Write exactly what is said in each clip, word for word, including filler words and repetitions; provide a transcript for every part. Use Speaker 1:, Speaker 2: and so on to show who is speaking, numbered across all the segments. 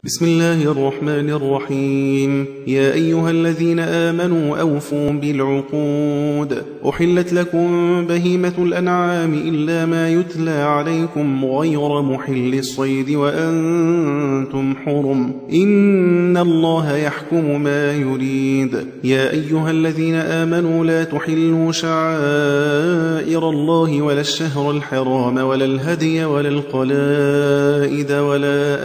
Speaker 1: بسم الله الرحمن الرحيم. يا أيها الذين آمنوا أوفوا بالعقود. أحلت لكم بهيمة الأنعام إلا ما يتلى عليكم غير محل الصيد وأنتم حرم، إن الله يحكم ما يريد. يا أيها الذين آمنوا لا تحلوا شعائر الله ولا الشهر الحرام ولا الهدي ولا القلائد ولا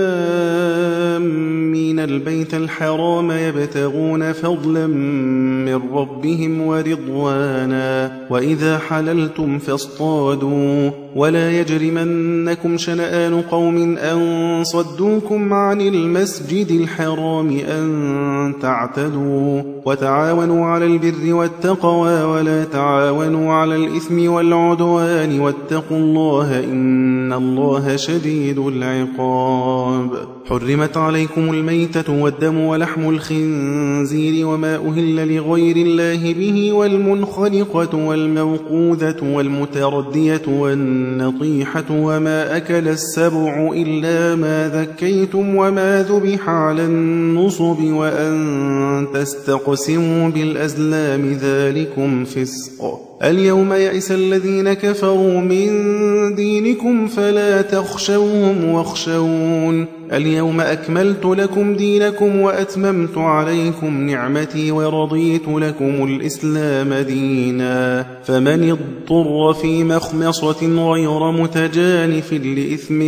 Speaker 1: آمين البيت الحرام يبتغون فضلا من ربهم ورضوانا، وإذا حللتم فاصطادوا، ولا يجرمنكم شنآن قوم أن صدوكم عن المسجد الحرام أن تعتدوا، وتعاونوا على البر والتقوى ولا تعاونوا على الإثم والعدوان، واتقوا الله إن الله شديد العقاب. حرمت عليكم الميتة والدم ولحم الخنزير وما أهل لغير الله به، والمنخنقة والموقوذة والمتردية والنطيحة وما أكل السبع إلا ما ذكيتم وما ذبح على النصب، وأن تستقسموا بالأزلام ذلكم فسق. اليوم يئس الذين كفروا من دينكم فلا تخشوهم واخشون. اليوم أكملت لكم دينكم وأتممت عليكم نعمتي ورضيت لكم الإسلام دينا، فمن اضطر في مخمصة غير متجانف لإثم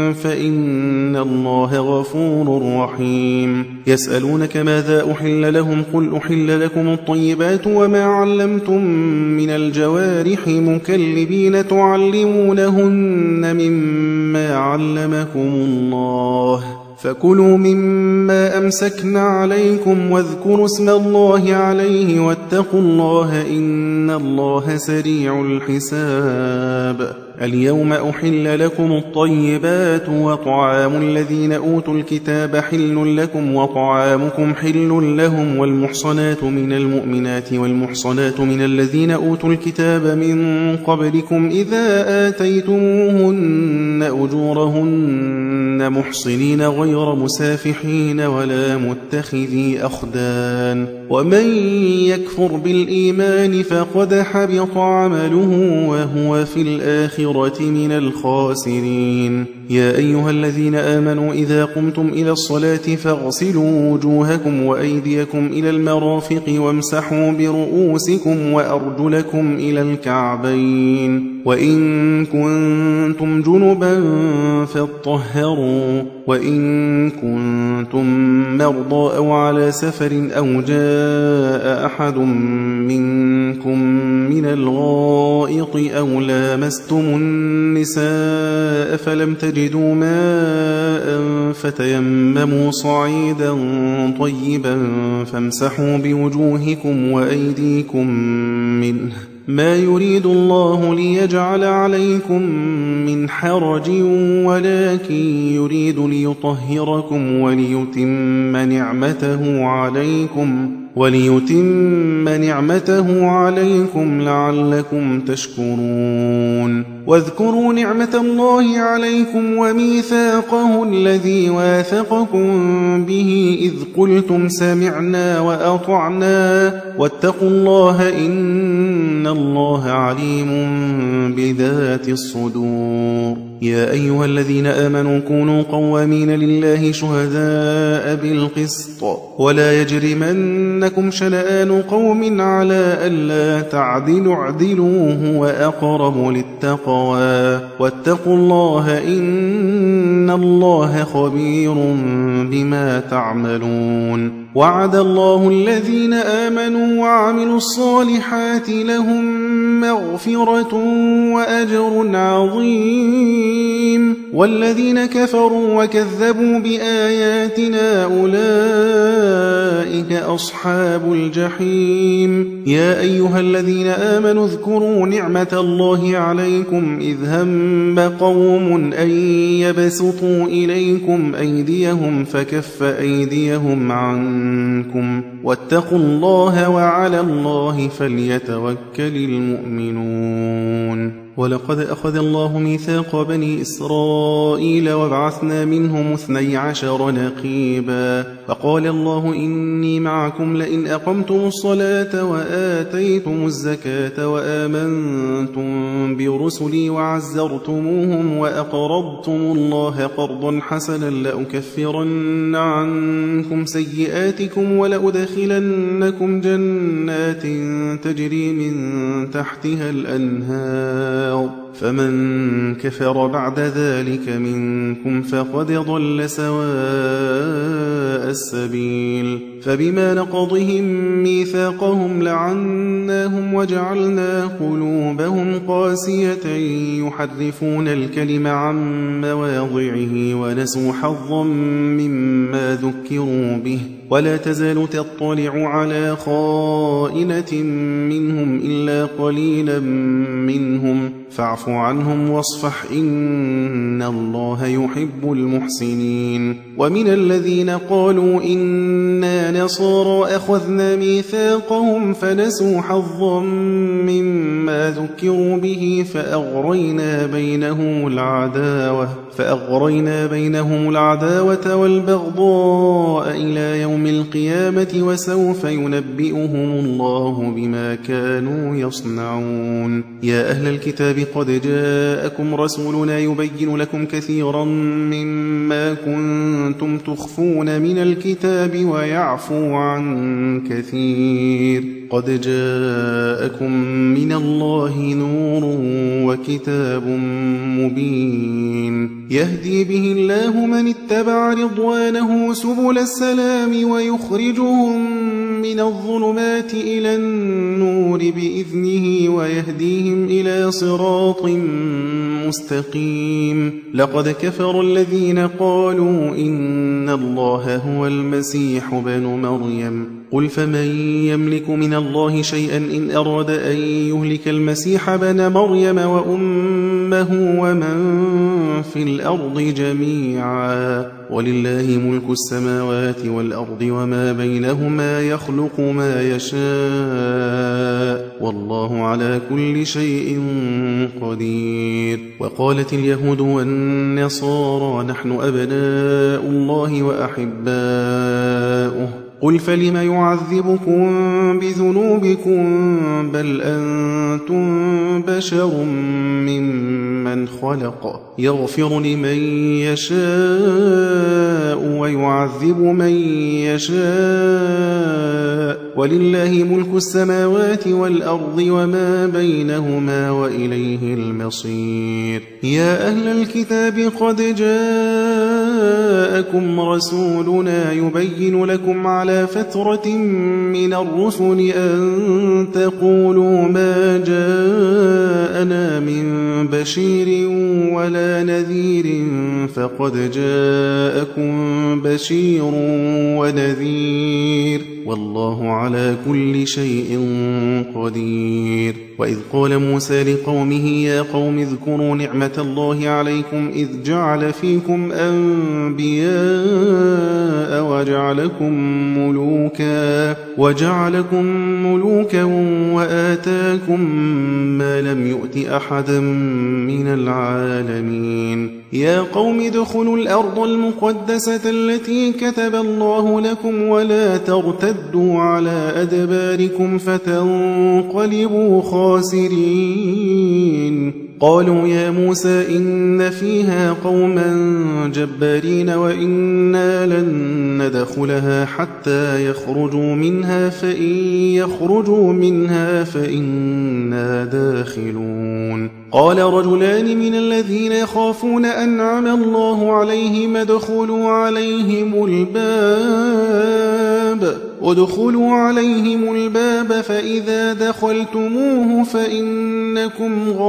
Speaker 1: فإن الله غفور رحيم. يسألونك ماذا أحل لهم؟ قل أحل لكم الطيبات وما علمتم من الجوارح مكلبين تعلمونهن مما علمكم الله، فكلوا مما أمسكن عليكم واذكروا اسم الله عليه واتقوا الله إن الله سريع الحساب. اليوم أحل لكم الطيبات وطعام الذين أوتوا الكتاب حل لكم وطعامكم حل لهم، والمحصنات من المؤمنات والمحصنات من الذين أوتوا الكتاب من قبلكم إذا آتيتموهن أجورهن محصنين غير مسافحين ولا متخذي أخدان، ومن يكفر بالإيمان فقد حبط عمله وهو في الآخرة من الخاسرين. يا أيها الذين آمنوا إذا قمتم إلى الصلاة فاغسلوا وجوهكم وأيديكم إلى المرافق وامسحوا برؤوسكم وأرجلكم إلى الكعبين، وإن كنتم جنبا فاطهروا، وإن كنتم مرضى أو على سفر أو جاء أحد منكم من الغائط أو لامستم النساء فلم تجدوا ماء فتيمموا صعيدا طيبا فامسحوا بوجوهكم وأيديكم منه، ما يريد الله ليجعل عليكم من حرج ولكن يريد ليطهركم وليتم نعمته عليكم وليتم نعمته عليكم لعلكم تشكرون. واذكروا نعمة الله عليكم وميثاقه الذي واثقكم به إذ قلتم سمعنا وأطعنا، واتقوا الله إن الله عليم بذات الصدور. يا أيها الذين آمنوا كونوا قوامين لله شهداء بالقسط، ولا يجرمنكم شنآن قوم على ألا تعدلوا اعدلوا هو أقرب للتقوى، واتقوا الله إن الله خبير بما تعملون. وعد الله الذين آمنوا وعملوا الصالحات لهم مغفرة وأجر عظيم، والذين كفروا وكذبوا بآياتنا أولئك أصحاب الجحيم. يا أيها الذين آمنوا اذكروا نعمة الله عليكم إذ هم قوم أن يبسطوا إليكم أيديهم فكف أيديهم عنكم، واتقوا الله وعلى الله فليتوكل المؤمنون. ولقد أخذ الله ميثاق بني إسرائيل وبعثنا منهم اثني عشر نقيبا فقال الله إني معكم لئن أقمتم الصلاة وآتيتم الزكاة وآمنتم برسلي وعزرتموهم وأقرضتم الله قرضا حسنا لأكفرن عنكم سيئاتكم ولأدخلنكم جنات تجري من تحتها الأنهار فمن كفر بعد ذلك منكم فقد ضل سواء السبيل فبما نقضهم ميثاقهم لعناهم وجعلنا قلوبهم قاسية يحرفون الكلم عن مواضعه ونسوا حظا مما ذكروا به ولا تزال تطلع على خائنة منهم إلا قليلا منهم فاعف عنهم واصفح إن الله يحب المحسنين ومن الذين قالوا إنا نصارى أخذنا ميثاقهم فنسوا حظا مما ذكروا به فأغرينا بينهم العداوة فأغرينا بينهم العداوة والبغضاء إلى يوم القيامة وسوف ينبئهم الله بما كانوا يصنعون يا أهل الكتاب قد جاءكم رسولنا يبين لكم كثيرا مما كنتم تخفون من الكتاب ويعفو عن كثير قد جاءكم من الله نور وكتاب مبين يهدي به الله من اتبع رضوانه سبل السلام ويخرجهم من الظلمات إلى النور بإذنه ويهديهم إلى صراط مستقيم لقد كفر الذين قالوا إن الله هو المسيح بن مريم قل فمن يملك من الله شيئا إن أراد أن يهلك المسيح بن مريم وأمه ومن في الأرض جميعا ولله ملك السماوات والأرض وما بينهما يخلق ما يشاء والله على كل شيء قدير وقالت اليهود والنصارى نحن أبناء الله وأحباؤه قل فلم يعذبكم بذنوبكم بل أنتم بشر ممن خلق يغفر لمن يشاء ويعذب من يشاء ولله ملك السماوات والأرض وما بينهما وإليه المصير يا أهل الكتاب قد جاءكم رسولنا يبين لكم على فترة من الرسل أن تقولوا ما جاءنا من بشير ولا نذير فقد جاءكم بشير ونذير والله على كل شيء قدير وإذ قال موسى لقومه يا قوم اذكروا نعمة الله عليكم إذ جعل فيكم أنبياء وجعلكم ملوكا وجعلكم ملوكا وآتاكم ما لم يؤت أحدا من العالمين يا قوم ادخلوا الأرض المقدسة التي كتب الله لكم ولا ترتدوا على أدباركم فتنقلبوا خاسرين قالوا يا موسى إن فيها قوما جبارين وإنا لن ندخلها حتى يخرجوا منها فإن يخرجوا منها فإنا داخلون قال رجلان من الذين يخافون أنعم الله عليهم ادخلوا عليهم الباب ادخلوا عليهم الباب فإذا دخلتموه فإنكم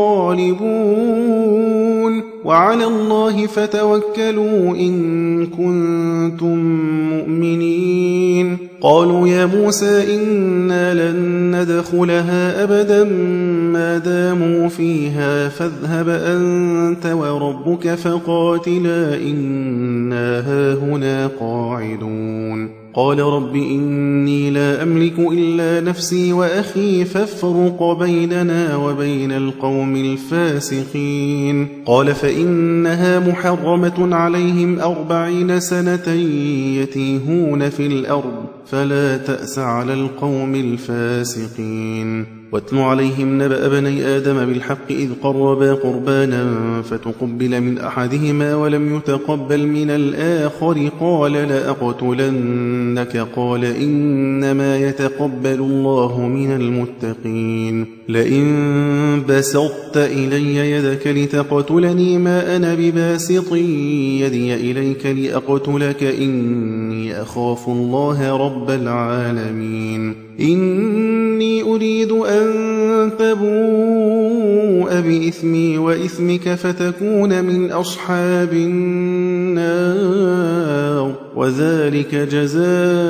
Speaker 1: غالبون وعلى الله فتوكلوا إن كنتم مؤمنين قالوا يا موسى إنا لن ندخلها أبدا ما داموا فيها فاذهب أنت وربك فقاتلا إنا هاهنا قاعدون قال رب إني لا أملك إلا نفسي وأخي فافرق بيننا وبين القوم الفاسقين قال فإنها محرمة عليهم أربعين سنة يتيهون في الأرض فلا تأس على القوم الفاسقين واتل عليهم نبأ بني آدم بالحق إذ قربا قربانا فتقبل من أحدهما ولم يتقبل من الآخر قال لأقتلنك قال إنما يتقبل الله من المتقين لئن بسطت إلي يدك لتقتلني ما أنا بباسط يدي إليك لأقتلك إني أخاف الله رب العالمين إني أريد أن تبوء بإثمي وإثمك فتكون من أصحاب النار وذلك جزاء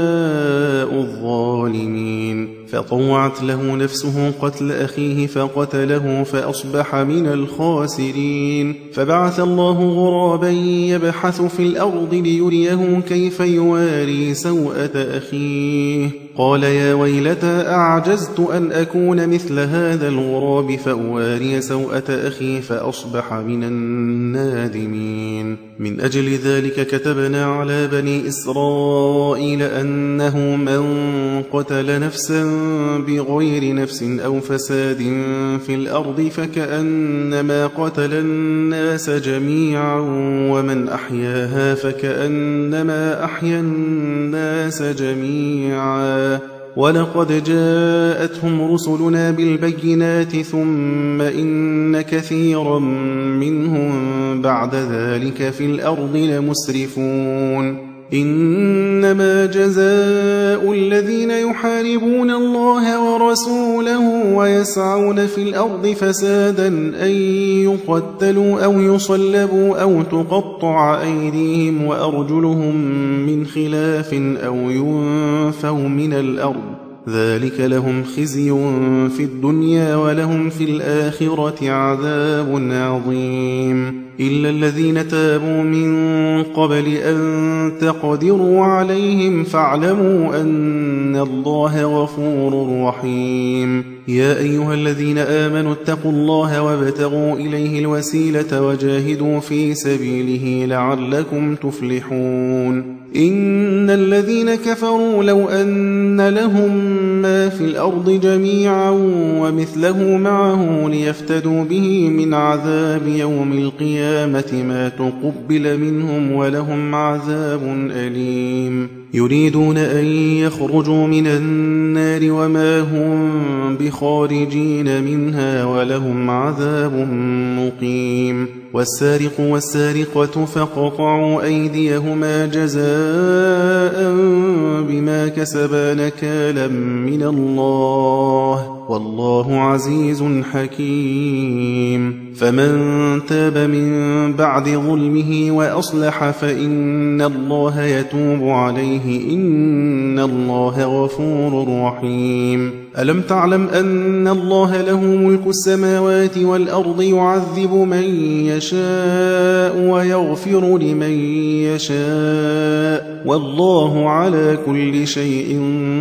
Speaker 1: الظالمين فطوعت له نفسه قتل أخيه فقتله فأصبح من الخاسرين فبعث الله غرابا يبحث في الأرض ليريه كيف يواري سوءة أخيه قال يا ويلتى أعجزت أن أكون مثل هذا الغراب فأواري سوءة أخي فأصبح من النادمين من أجل ذلك كتبنا على بني إسرائيل أنه من قتل نفسا بغير نفس أو فساد في الأرض فكأنما قتل الناس جميعا ومن أحياها فكأنما أحيا الناس جميعا ولقد جاءتهم رسلنا بالبينات ثم إن كثيرا منهم بعد ذلك في الأرض لمسرفون إنما جزاء الذين يحاربون الله ورسوله ويسعون في الأرض فسادا أن يقتلوا أو يصلبوا أو تقطع أيديهم وأرجلهم من خلاف أو ينفوا من الأرض ذلك لهم خزي في الدنيا ولهم في الآخرة عذاب عظيم إلا الذين تابوا من قبل أن تقدروا عليهم فاعلموا أن الله غفور رحيم يا أيها الذين آمنوا اتقوا الله وابتغوا إليه الوسيلة وجاهدوا في سبيله لعلكم تفلحون إن الذين كفروا لو أن لهم ما في الأرض جميعا ومثله معه ليفتدوا به من عذاب يوم القيامة ما تقبل منهم ولهم عذاب أليم يريدون أن يخرجوا من النار وما هم بخارجين منها ولهم عذاب مقيم والسارق والسارقة فاقطعوا أيديهما جزاء بما كسبا نكالا من الله والله عزيز حكيم فمن تاب من بعد ظلمه وأصلح فإن الله يتوب عليه إن الله غفور رحيم ألم تعلم أن الله له ملك السماوات والأرض يعذب من يشاء ويغفر لمن يشاء والله على كل شيء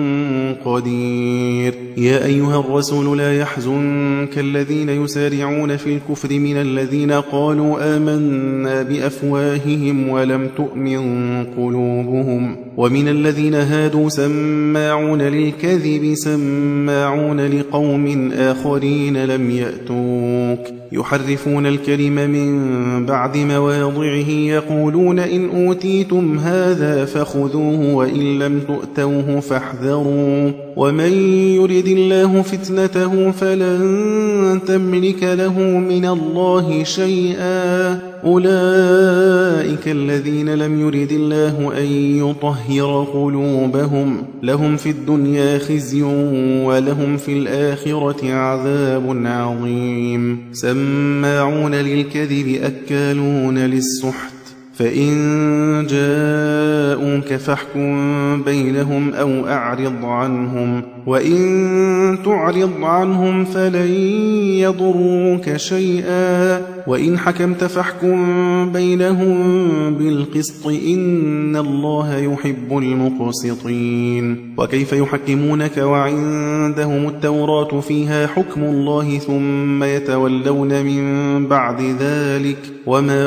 Speaker 1: قدير يا أيها الرسول لا يحزنك الذين يسارعون في الكفر من الذين قالوا آمنا بأفواههم ولم تؤمن قلوبهم ومن الذين هادوا سماعون للكذب سماعون لقوم آخرين لم يأتوك يحرفون الكلم من بعد مواضعه يقولون إن أوتيتم هذا فخذوه وإن لم تؤتوه فاحذروا ومن يرد الله فتنته فلن تملك له من الله شيئا أولئك الذين لم يرد الله أن يطهر قلوبهم لهم في الدنيا خزي ولهم في الآخرة عذاب عظيم سماعون للكذب أكالون للسحت فإن جاءوك فاحكم بينهم أو أعرض عنهم وإن تعرض عنهم فلن يضروك شيئا وإن حكمت فاحكم بينهم بالقسط إن الله يحب المقسطين. وكيف يحكمونك وعندهم التوراة فيها حكم الله ثم يتولون من بعد ذلك وما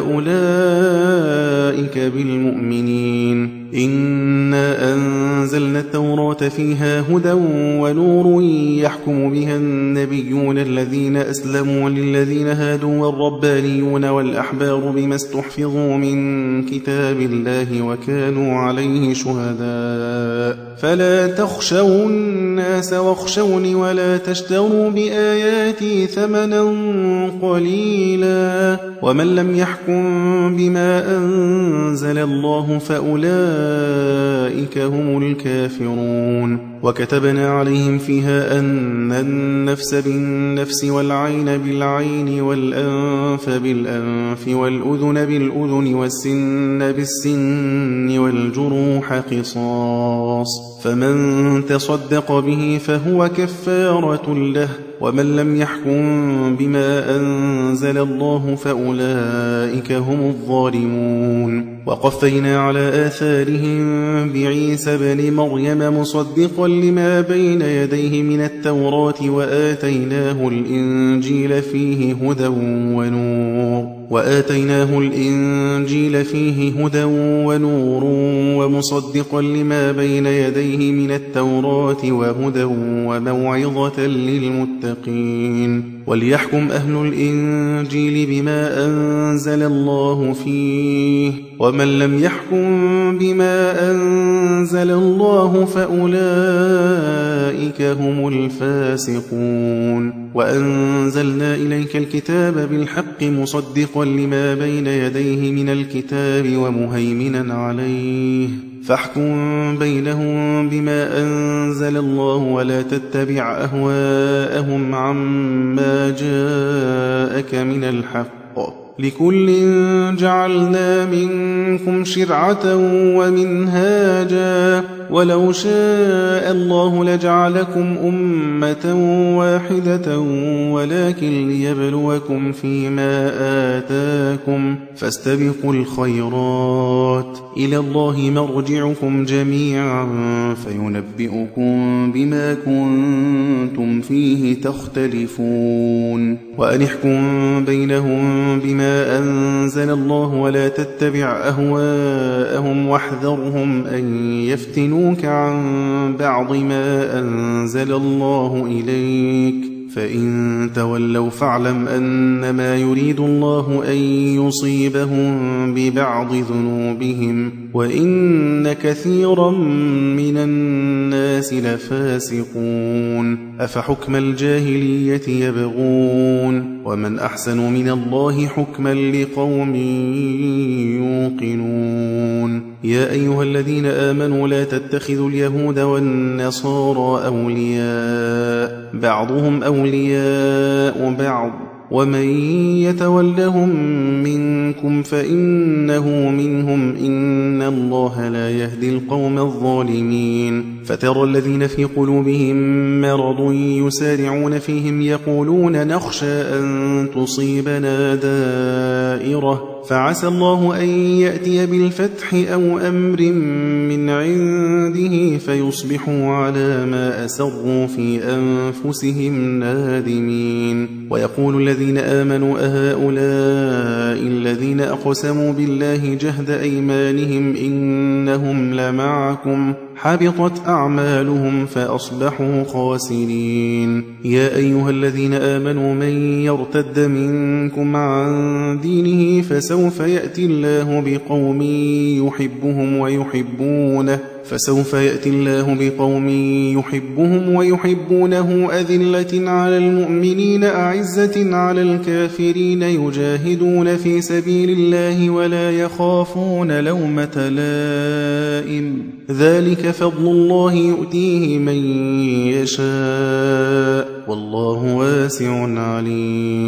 Speaker 1: أولئك بالمؤمنين. إنا أنزلنا التوراة فيها هدى ونور يحكم بها النبيون الذين أسلموا للذين هادوا والربانيون والأحبار بما استحفظوا من كتاب الله وكانوا عليه شهداء فلا تخشوا الناس واخشوني ولا تشتروا بآياتي ثمنا قليلا ومن لم يحكم بما أنزل الله فأولئك هم الكافرون. وكتبنا عليهم فيها أن النفس بالنفس والعين بالعين والأنف بالأنف والأذن بالأذن والسن بالسن والجروح قصاص فمن تصدق به فهو كفارة له ومن لم يحكم بما أنزل الله فأولئك هم الظالمون. وقفينا على آثارهم بعيسى بن مريم مصدقا لما بين يديه من التوراة وآتيناه الإنجيل فيه هدى ونور وآتيناه الإنجيل فيه هدى ونور ومصدقا لما بين يديه من التوراة وهدى وموعظة للمتقين. وليحكم أهل الإنجيل بما أنزل الله فيه ومن لم يحكم بما أنزل الله فأولئك هم الفاسقون. وأنزلنا إليك الكتاب بالحق مصدقا لما بين يديه من الكتاب ومهيمنا عليه فاحكم بينهم بما أنزل الله ولا تتبع أهواءهم عما جاءك من الحق لكل جعلنا منكم شرعة ومنهاجا ولو شاء الله لجعلكم أمة واحدة ولكن ليبلوكم فيما آتاكم فاستبقوا الخيرات إلى الله مرجعكم جميعا فينبئكم بما كنتم فيه تختلفون. وأن احكم بينهم بما أنزل الله ولا تتبع أهواءهم واحذرهم أن يفتنوك عن بعض ما أنزل الله إليك فإن تولوا فاعلم أنما يريد الله أن يصيبهم ببعض ذنوبهم وإن كثيرا من الناس لفاسقون. أفحكم الجاهلية يبغون ومن أحسن من الله حكما لقوم يوقنون. يا أيها الذين آمنوا لا تتخذوا اليهود والنصارى أولياء بعضهم أولياء بعض ومن يتولهم منكم فإنه منهم إن الله لا يهدي القوم الظالمين. فترى الذين في قلوبهم مرض يسارعون فيهم يقولون نخشى أن تصيبنا دائرة فعسى الله أن يأتي بالفتح أو أمر من عنده فيصبحوا على ما أسروا في أنفسهم نادمين. ويقول الذين آمنوا أهؤلاء الذين أقسموا بالله جهد أيمانهم إنهم لمعكم حبطت أعمالهم فأصبحوا خاسرين. يا أيها الذين آمنوا من يرتد منكم عن دينه فسوف يأتي الله بقوم يحبهم ويحبونه فسوف يأتي الله بقوم يحبهم ويحبونه أذلة على المؤمنين أعزة على الكافرين يجاهدون في سبيل الله ولا يخافون لومة لائم ذلك فضل الله يؤتيه من يشاء والله واسع عليم.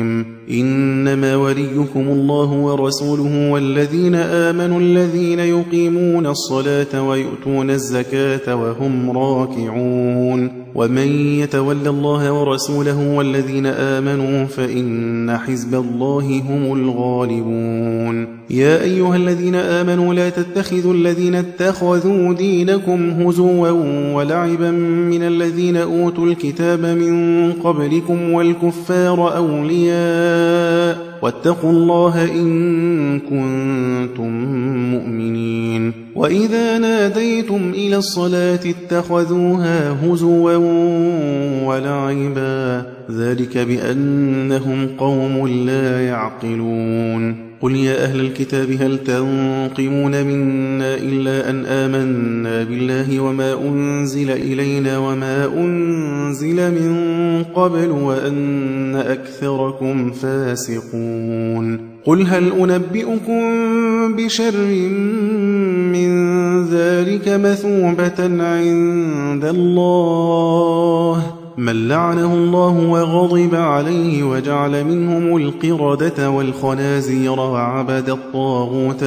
Speaker 1: إنما وليكم الله ورسوله والذين آمنوا الذين يقيمون الصلاة ويؤتون الزكاة وهم راكعون ومن يتول الله ورسوله والذين آمنوا فإن حزب الله هم الغالبون يا أيها الذين آمنوا لا تتخذوا الذين اتخذوا دينكم هزوا ولعبا من الذين أوتوا الكتاب من قبلكم والكفار أولياء واتقوا الله إن كنتم مؤمنين وإذا ناديتم إلى الصلاة اتخذوها هزوا ولعبا ذلك بأنهم قوم لا يعقلون قل يا أهل الكتاب هل تنقمون منا إلا أن آمنا بالله وما أنزل إلينا وما أنزل من قبل وأن أكثركم فاسقون قل هل أنبئكم بشر من ذلك مثوبة عند الله من لعنه الله وغضب عليه وجعل منهم القردة والخنازير وعبد الطاغوت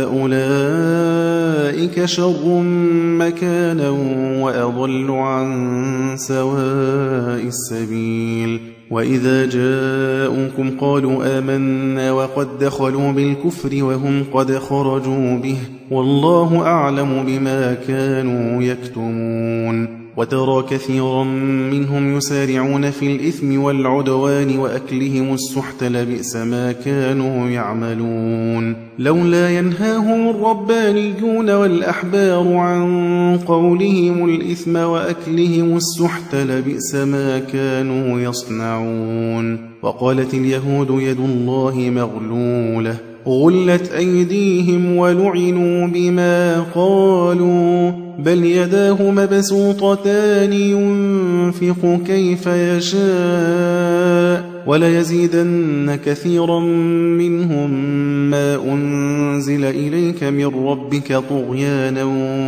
Speaker 1: أولئك شر مكانا وأضل عن سواء السبيل وإذا جاءوكم قالوا آمنا وقد دخلوا بالكفر وهم قد خرجوا به والله أعلم بما كانوا يكتمون وترى كثيرا منهم يسارعون في الإثم والعدوان وأكلهم السحت لبئس ما كانوا يعملون لولا ينهاهم الربانيون والأحبار عن قولهم الإثم وأكلهم السحت لبئس ما كانوا يصنعون وقالت اليهود يد الله مغلولة غلت أيديهم ولعنوا بما قالوا بل يداه مبسوطتان ينفق كيف يشاء وليزيدن كثيرا منهم ما أنزل إليك من ربك طغيانا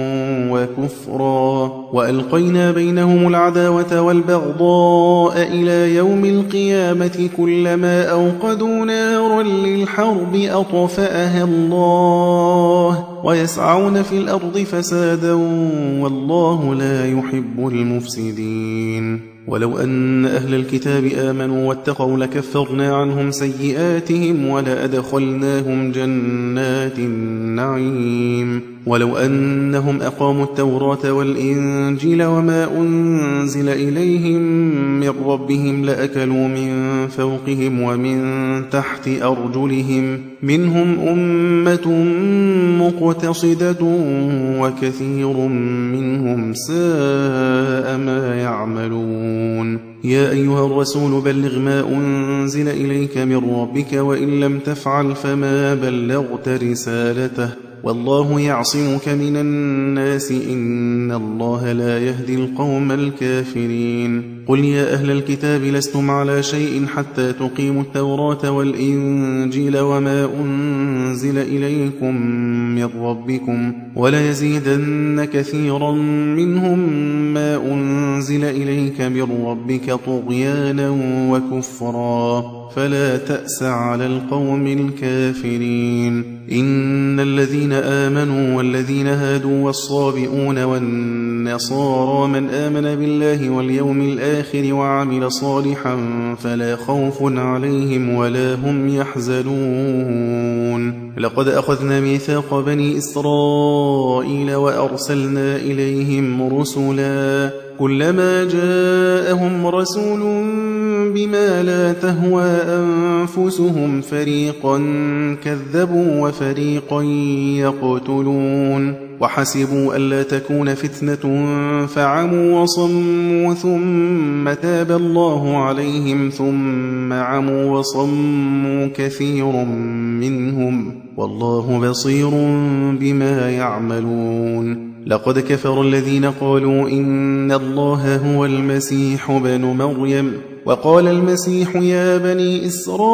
Speaker 1: وكفرا وألقينا بينهم العداوة والبغضاء إلى يوم القيامة كلما أوقدوا نارا للحرب أطفأها الله ويسعون في الأرض فسادا والله لا يحب المفسدين ولو أن أهل الكتاب آمنوا واتقوا لكفرنا عنهم سيئاتهم ولأدخلناهم جنات النعيم ولو أنهم أقاموا التوراة والإنجيل وما أنزل إليهم من ربهم لأكلوا من فوقهم ومن تحت أرجلهم منهم أمة مقتصدة وكثير منهم ساء ما يعملون يا أيها الرسول بلغ ما أنزل إليك من ربك وإن لم تفعل فما بلغت رسالته والله يعصمك من الناس إن الله لا يهدي القوم الكافرين قل يا أهل الكتاب لستم على شيء حتى تقيموا التوراة والإنجيل وما أنزل إليكم من ربكم وليزيدن كثيرا منهم ما أنزل إليك من ربك طغيانا وكفرا فلا تأس على القوم الكافرين إن الذين آمنوا والذين هادوا والصابئون والنصارى من آمن بالله واليوم الآخر وعمل صالحا فلا خوف عليهم ولا هم يحزنون لقد أخذنا ميثاق بني إسرائيل وأرسلنا إليهم رسلا كلما جاءهم رسول بما لا تهوى أنفسهم فريقا كذبوا وفريقا يقتلون وحسبوا ألا تكون فتنة فعموا وصموا ثم تاب الله عليهم ثم عموا وصموا كثير منهم والله بصير بما يعملون لقد كفر الذين قالوا إن الله هو المسيح ابن مريم وقال المسيح يا بني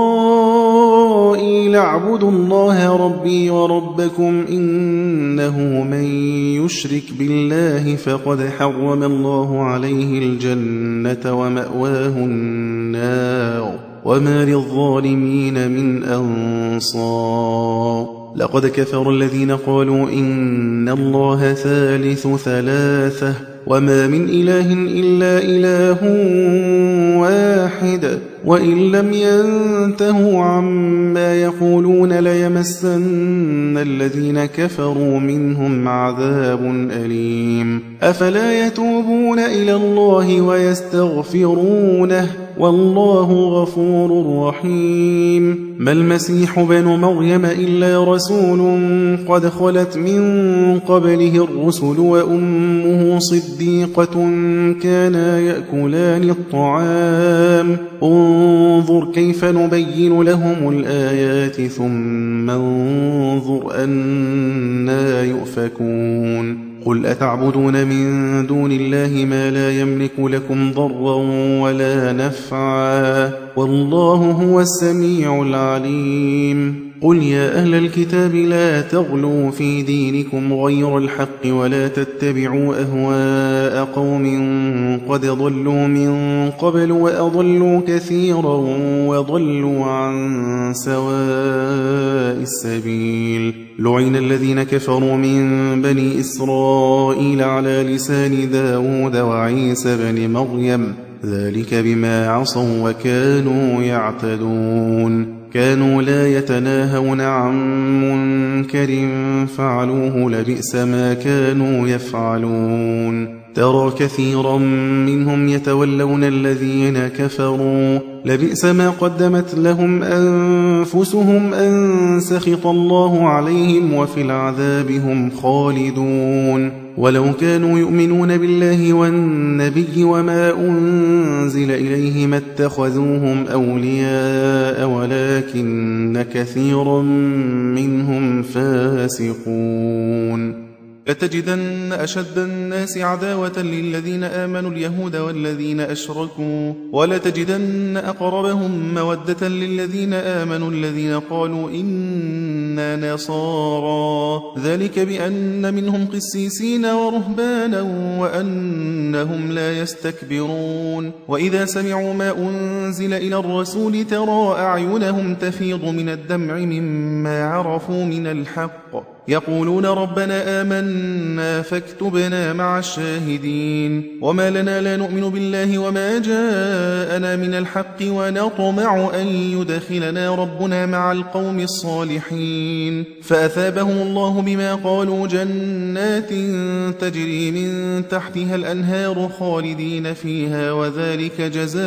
Speaker 1: إسرائيل اعبدوا الله ربي وربكم إنه من يشرك بالله فقد حرم الله عليه الجنة ومأواه النار وما للظالمين من أنصار. لقد كفر الذين قالوا إن الله ثالث ثلاثة وما من إله إلا إله واحد وإن لم ينتهوا عما يقولون ليمسن الذين كفروا منهم عذاب أليم. أفلا يتوبون إلى الله ويستغفرونه والله غفور رحيم. ما المسيح بن مريم إلا رسول قد خلت من قبله الرسل وأمه صديقة كانا يأكلان الطعام انظر كيف نبين لهم الآيات ثم انظر أنا يؤفكون. قل أتعبدون من دون الله ما لا يملك لكم ضرا ولا نفعا والله هو السميع العليم. قل يا أهل الكتاب لا تغلوا في دينكم غير الحق ولا تتبعوا أهواء قوم قد ضلوا من قبل وأضلوا كثيرا وضلوا عن سواء السبيل. لعن الذين كفروا من بني إسرائيل على لسان داود وعيسى بن مريم ذلك بما عصوا وكانوا يعتدون. كانوا لا يتناهون عن منكر فعلوه لبئس ما كانوا يفعلون. ترى كثيرا منهم يتولون الذين كفروا لبئس ما قدمت لهم أنفسهم أن سخط الله عليهم وفي العذاب هم خالدون. ولو كانوا يؤمنون بالله والنبي وما أنزل إليه ما اتخذوهم أولياء ولكن كثيرا منهم فاسقون. لتجدن أشد الناس عداوة للذين آمنوا اليهود والذين أشركوا ولتجدن أقربهم مودة للذين آمنوا الذين قالوا إنا نصارى ذلك بأن منهم قسيسين ورهبانا وأنهم لا يستكبرون. وإذا سمعوا ما أنزل إلى الرسول ترى أعينهم تفيض من الدمع مما عرفوا من الحق يقولون ربنا آمنا فاكتبنا مع الشاهدين. وما لنا لا نؤمن بالله وما جاءنا من الحق ونطمع أن يدخلنا ربنا مع القوم الصالحين. فأثابهم الله بما قالوا جنات تجري من تحتها الأنهار خالدين فيها وذلك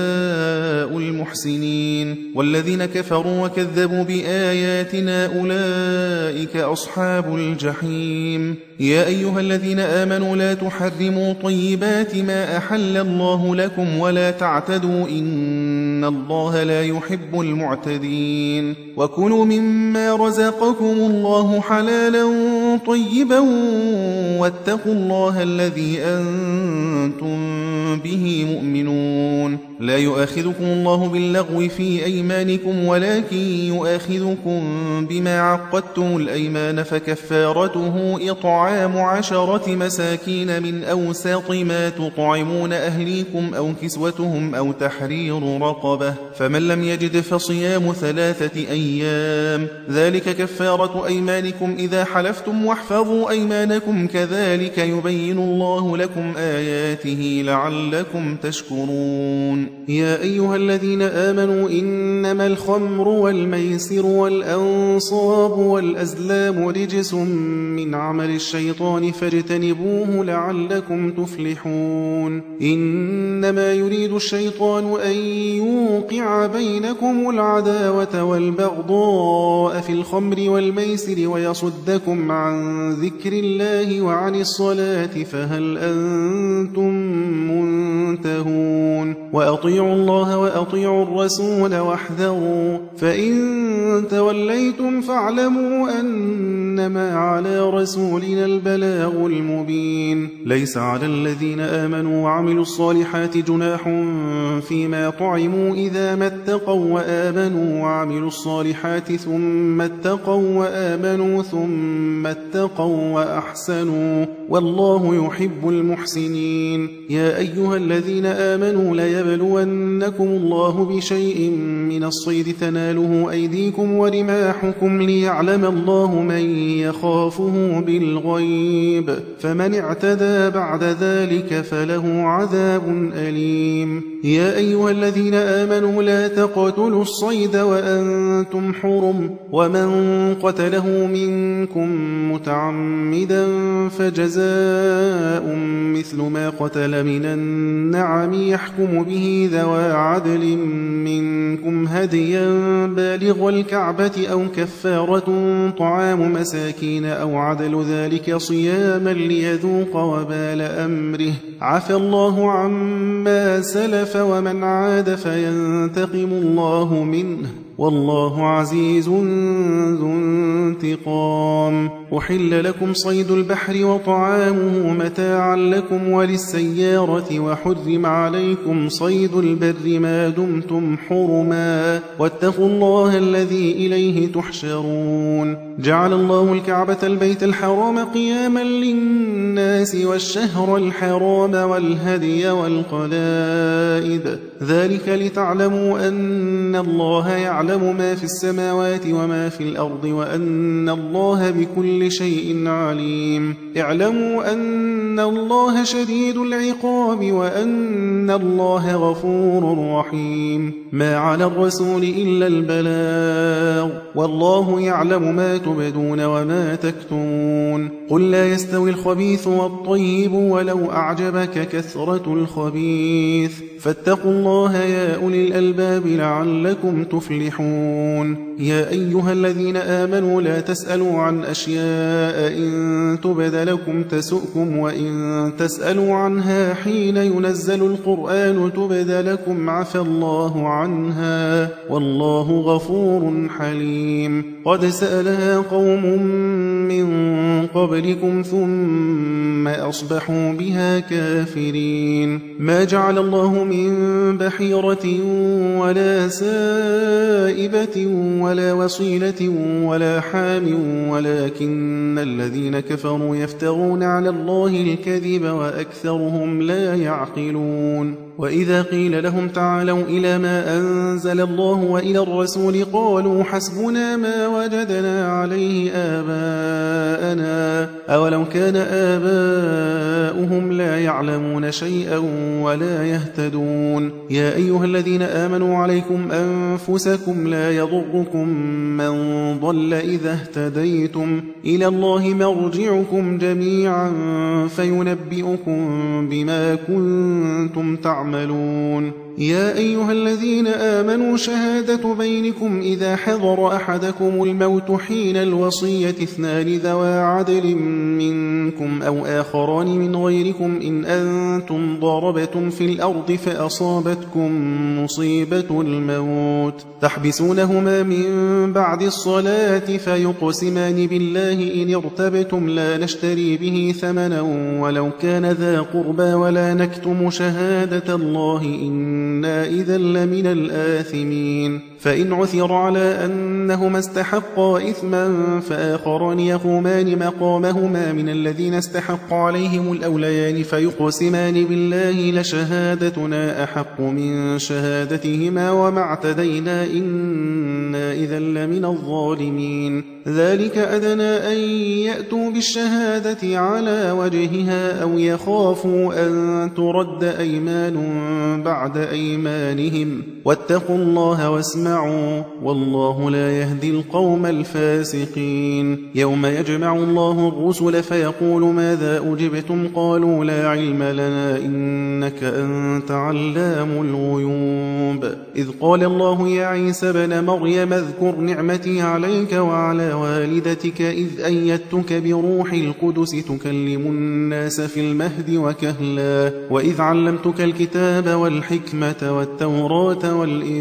Speaker 1: جزاء المحسنين. والذين كفروا وكذبوا بآياتنا أولئك أصحاب الجحيم. يا أيها الذين آمنوا لا تحرموا طيبات ما أحل الله لكم ولا تعتدوا إن الله لا يحب المعتدين. وكلوا مما رزقكم الله حلالا طيبا واتقوا الله الذي أنتم به مؤمنون. لا يؤاخذكم الله باللغو في أيمانكم ولكن يؤاخذكم بما عقدتم الأيمان فكفارته إطعام عشرة مساكين من أوسط ما تطعمون أهليكم أو كسوتهم أو تحرير رقبة فمن لم يجد فصيام ثلاثة أيام ذلك كفارة أيمانكم إذا حلفتم واحفظوا أيمانكم كذلك يبين الله لكم آياته لعلكم تشكرون. يا أيها الذين آمنوا إنما الخمر والميسر والأنصاب والأزلام رجس من عمل الشيطان فاجتنبوه لعلكم تفلحون. إنما يريد الشيطان أن يوقع بينكم العداوة والبغضاء في الخمر والميسر ويصدكم عن ذكر الله وعن الصلاة فهل أنتم منتهون. وأطيعوا الله وأطيعوا الرسول واحذروا فإن توليتم فاعلموا أنما على رسولنا البلاغ المبين. ليس على الذين آمنوا وعملوا الصالحات جناح فيما طعموا اتقوا إذا ما اتقوا وآمنوا وعملوا الصالحات ثم اتقوا وآمنوا ثم اتقوا وأحسنوا والله يحب المحسنين. يا أيها الذين آمنوا ليبلونكم الله بشيء من الصيد تناله أيديكم ورماحكم ليعلم الله من يخافه بالغيب، فمن اعتدى بعد ذلك فله عذاب أليم. يا أيها الذين آمنوا لا تقتلوا الصيد وأنتم حرم، ومن قتله منكم متعمدا فجزاء مثل ما قتل من النعم يحكم به ذوى عدل منكم هديا بالغ الكعبة أو كفارة طعام مساكين أو عدل ذلك صياما ليذوق وبال أمره، عفى الله عما سلف ومن عاد فينتقم الله منه والله عزيز ذو انتقام. أحل لكم صيد البحر وطعامه متاعا لكم وللسيارة، وحرم عليكم صيد البر ما دمتم حرما، واتقوا الله الذي إليه تحشرون. جعل الله الكعبة البيت الحرام قياما للناس والشهر الحرام والهدي والقلائد، ذلك لتعلموا أن الله يعلم ما في السماوات وما في الأرض وأن الله بكل شيء عليم. اعلموا أن الله شديد العقاب وأن الله غفور رحيم. ما على الرسول إلا البلاغ، والله يعلم ما تبدون وما تكتمون. قل لا يستوي الخبيث والطيب ولو أعجبك كثرة الخبيث، فاتقوا الله يا أولي الألباب لعلكم تفلحون. يا أيها الذين آمنوا لا تسألوا عن أشياء إن تبد لكم تسؤكم، وإن تسألوا عنها حين ينزل القرآن تبد لكم عفى الله عنها والله غفور حليم. قد سألها قوم من قبلكم ثم أصبحوا بها كافرين. ما جعل الله من بحيرة ولا سائبة ولا وصيلة ولا حام، ولكن الذين كفروا يفترون على الله الكذب وأكثرهم لا يعقلون. وإذا قيل لهم تعالوا إلى ما أنزل الله وإلى الرسول قالوا حسبنا ما وجدنا عليه آباءنا، أولو كان آباؤهم لا يعلمون شيئا ولا يهتدون. يا أيها الذين آمنوا عليكم أنفسكم لا يضركم من ضل إذا اهتديتم، إلى الله مرجعكم جميعا فينبئكم بما كنتم تعملون. يا أيها الذين آمنوا شهادة بينكم إذا حضر أحدكم الموت حين الوصية اثنان ذوى عدل منكم أو آخران من غيركم إن أنتم ضربتم في الأرض فأصابتكم مصيبة الموت تحبسونهما من بعد الصلاة فيقسمان بالله إن ارتبتم لا نشتري به ثمنا ولو كان ذا قربى ولا نكتم شهادة الله إنا إذا لمن الآثمين. فإن عثر على أنهما استحقا إثما فآخران يقومان مقامهما من الذين استحق عليهم الأوليان فيقسمان بالله لشهادتنا أحق من شهادتهما وما اعتدينا إنا إذا لمن الظالمين. ذلك أدنى أن يأتوا بالشهادة على وجهها أو يخافوا أن ترد أيمان بعد أيمانهم واتقوا الله واسمعوا والله لا يهدي القوم الفاسقين. يوم يجمع الله الرسل فيقول ماذا أجبتم قالوا لا علم لنا إنك أنت علام الغيوب. إذ قال الله يا عيسى بن مريم اذكر نعمتي عليك وعلى والدتك إذ أيدتك بروح القدس تكلم الناس في المهد وكهلا وإذ علمتك الكتاب والحكمة الحكمة والتوراة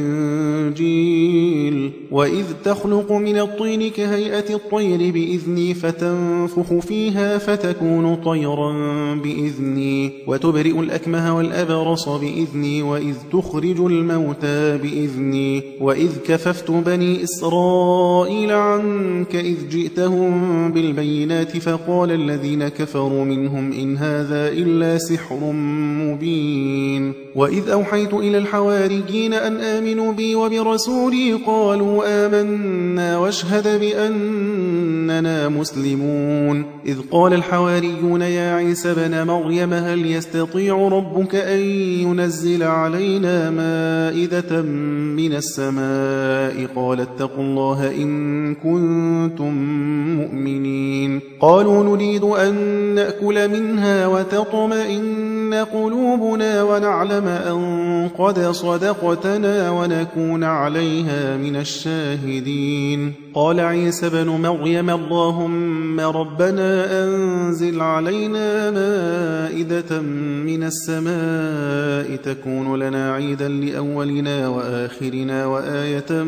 Speaker 1: والإنجيل. وإذ تخلق من الطين كهيئة الطير بإذني فتنفخ فيها فتكون طيرا بإذني، وتبرئ الأكمه والأبرص بإذني، وإذ تخرج الموتى بإذني، وإذ كففت بني إسرائيل عنك إذ جئتهم بالبينات فقال الذين كفروا منهم إن هذا إلا سحر مبين. وإذ أوحيت إلى الحواريين أن آمنوا بي وبرسولي قالوا آمنا واشهد بأننا مسلمون. إذ قال الحواريون يا عيسى بن مريم هل يستطيع ربك أن ينزل علينا مائدة من السماء؟ قال اتقوا الله إن كنتم مؤمنين. قالوا نريد أن نأكل منها وتطمئن قلوبنا ونعلم أن قد صدقتنا ونكون عليها من الشاهدين. قال عيسى بن مريم اللهم ربنا أنزل علينا مائدة من السماء تكون لنا عيدا لأولنا وآخرنا وآية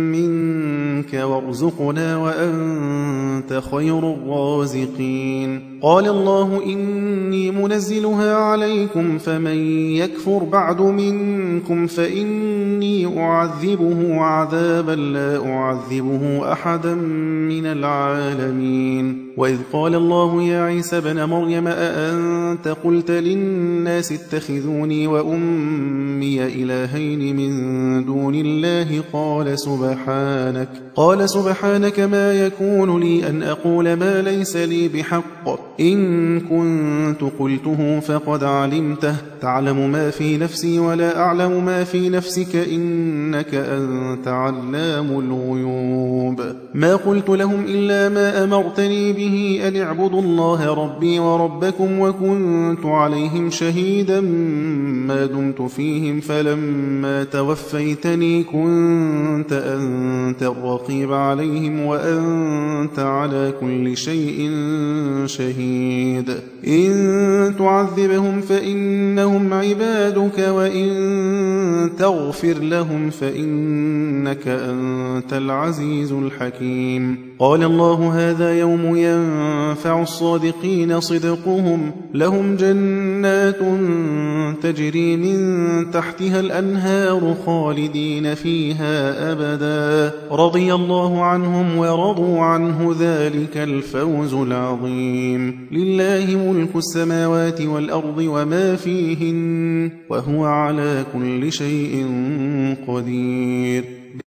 Speaker 1: منك وارزقنا وأنت خير الرازقين. قال الله إني منزلها عليكم فمن يكفر بعد منكم فإني أعذبه عذابا لا أعذبه أحدا من العالمين. وإذ قال الله يا عيسى بن مريم أأنت قلت للناس اتخذوني وأمي إلهين من دون الله؟ قال سبحانك قال سبحانك ما يكون لي أن أقول ما ليس لي بحق، إن كنت قلته فقد علمته، تعلم ما في نفسي ولا أعلم ما في نفسك، إنك أنت علام الغيوب. ما قلت لهم إلا ما أمرتني به أن اعبدوا الله ربي وربكم، وكنت عليهم شهيدا ما دمت فيهم، فلما توفيتني كنت أنت الرقيب عليهم وأنت على كل شيء شهيد. إن تعذبهم فإنهم عبادك وإن تغفر لهم فإنك أنت العزيز الحكيم. قال الله هذا يوم ينفع الصادقين صدقهم، لهم جنات تجري من تحتها الأنهار خالدين فيها أبدا، رضي الله عنهم ورضوا عنه، ذلك الفوز العظيم. لله ملك السماوات والأرض وما فيهن وهو على كل شيء قدير.